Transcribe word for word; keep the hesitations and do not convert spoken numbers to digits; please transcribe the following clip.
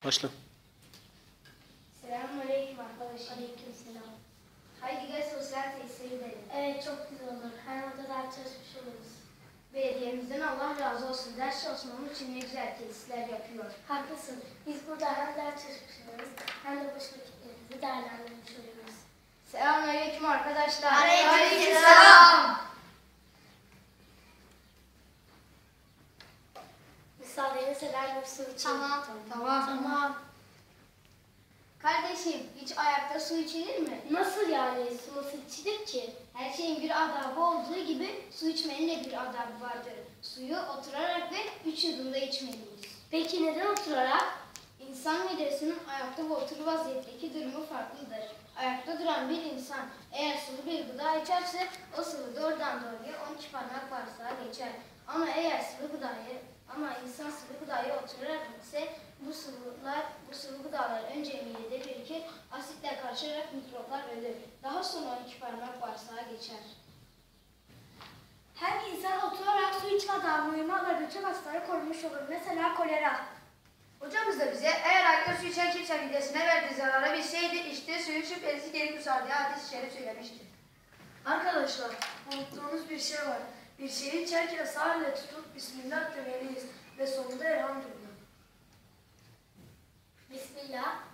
Başla. Selamünaleyküm arkadaşlar. Aleykümselam. Haydi gel sosyal tesise gidelim. Evet, çok güzel olur. Hem orada ders çalışmış oluruz. Belediyemizden Allah razı olsun. Ders çalışmamız için ne güzel tesisler yapıyor. Haklısın. Biz burada hem ders çalışmış oluruz hem de boş vakitlerimizi değerlendirmiş oluruz. Selamünaleyküm arkadaşlar. Aleykümselam. Müsaadenizle ben bir su içeyim. Tamam, tamam. Tamam. Kardeşim, hiç ayakta su içilir mi? Nasıl yani? Su nasıl içilir ki? Her şeyin bir adabı olduğu gibi su içmenin de bir adabı vardır. Suyu oturarak ve üç yudumda içmeliyiz. Peki neden oturarak? İnsan midesinin ayakta ve otur vaziyetteki durumu farklıdır. Ayakta duran bir insan eğer sıvı bir gıda içerse o sıvı doğrudan doğruya on iki parmak bağırsağa geçer. Ama eğer sıvı gıdayı ama insan sıvı gıdayı oturarak ise bu sıvılar bu sıvı gıdalar önce midede birikir, asitle karışarak mikroplar ölür. Daha sonra on iki parmak bağırsağa geçer. Her insan oturarak su içmeden uyumakla bütün hastaları korumuş olur. Mesela kolera. Hocamız da bize eğer ayakta su içen kimse midesine verdiği zarara bilseydi içtiği suyu şüphesiz geri kusar diye hadis-i şerif söylemiştir. Arkadaşlar, unuttuğumuz bir şey var. Bir şeyi içerken sağ elle tutup Bismillah demeliyiz ve sonunda elhamdülillah. Bismillah.